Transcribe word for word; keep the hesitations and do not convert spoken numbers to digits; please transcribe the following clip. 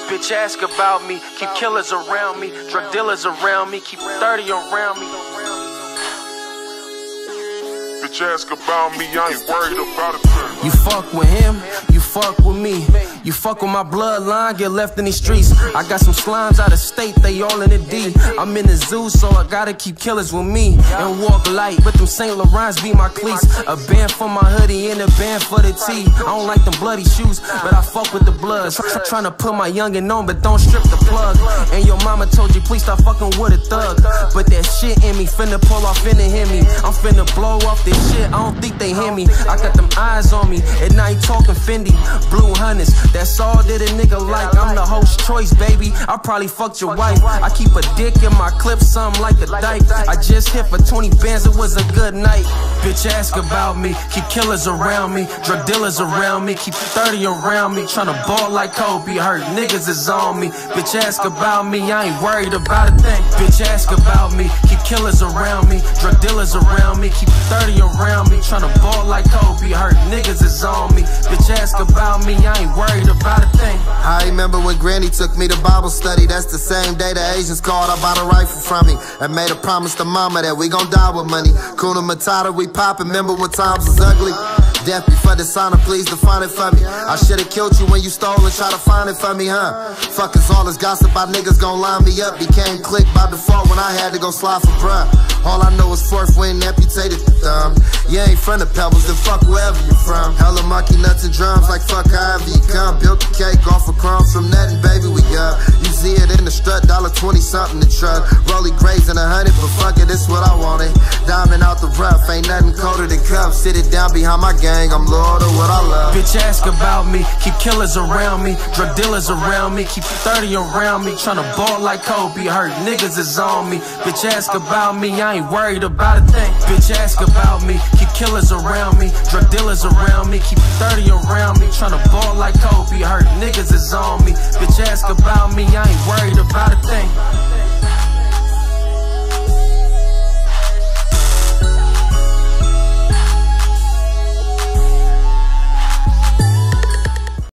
Bitch ask about me, keep killers around me, drug dealers around me, keep thirty around me. Bitch ask about me, I ain't worried about it. You fuck with him, you fuck with me. You fuck with my bloodline, get left in these streets. I got some slimes out of state, they all in the D. I'm in the zoo, so I gotta keep killers with me. And walk light, but them Saint Laurents be my cleats. A band for my hoodie and a band for the tee. I don't like them bloody shoes, but I fuck with the bloods. Tryna put my youngin' on, but don't strip the plug. And your mama told you, please stop fucking with a thug. But that shit in me, finna pull off, finna hit me. I'm finna blow off this shit, I don't think they hear me. I got them eyes on me, at night talking Fendi. Blue hunters, that's all that a nigga like. I'm the host choice, baby, I probably fucked your wife. I keep a dick in my clip, something like a dyke. I just hit for twenty bands, it was a good night. Bitch ask about me, keep killers around me, drug dealers around me, keep thirty around me. Tryna ball like Kobe, hurt niggas is on me. Bitch ask about me, I ain't worried about a thing. Bitch ask about me, keep killers around me, drug dealers around me, keep thirty around me. Tryna ball like Kobe, hurt niggas is on me. Bitch ask about me, I ain't worried about a thing. I remember when Granny took me to Bible study. That's the same day the Asians called, I bought a rifle from me and made a promise to mama that we gon' die with money. Kuna Matata, we poppin', remember when times was ugly? Death before dishonor, please define it for me. I should've killed you when you stole and try to find it for me, huh? Fuck is all this gossip about niggas gon' line me up. Became click by default when I had to go slide for bruh. All I know is fourth wing, amputated thumb. You ain't from the Pebbles, then fuck wherever you from. Hella monkey nuts and drums, like fuck however you come. Built the cake off of crumbs from nothing, baby, we up. You see it in the strut, dollar twenty something the truck. Rolly Grays in a hundred, but fuck it, it's what I wanted. Diamond out the rough, ain't nothing colder than cups. Sit it down behind my gang, I'm Lord of what I love. Bitch ask about me, keep killers around me, drug dealers around me, keep thirty around me. Tryna ball like Kobe, hurt niggas is on me. Bitch ask about me, I ain't worried about a thing. Bitch ask about me, keep killers around me, drug dealers around me, keep thirty around me. Tryna ball like Kobe, hurt niggas is on me. Bitch ask about me, I ain't worried about a thing.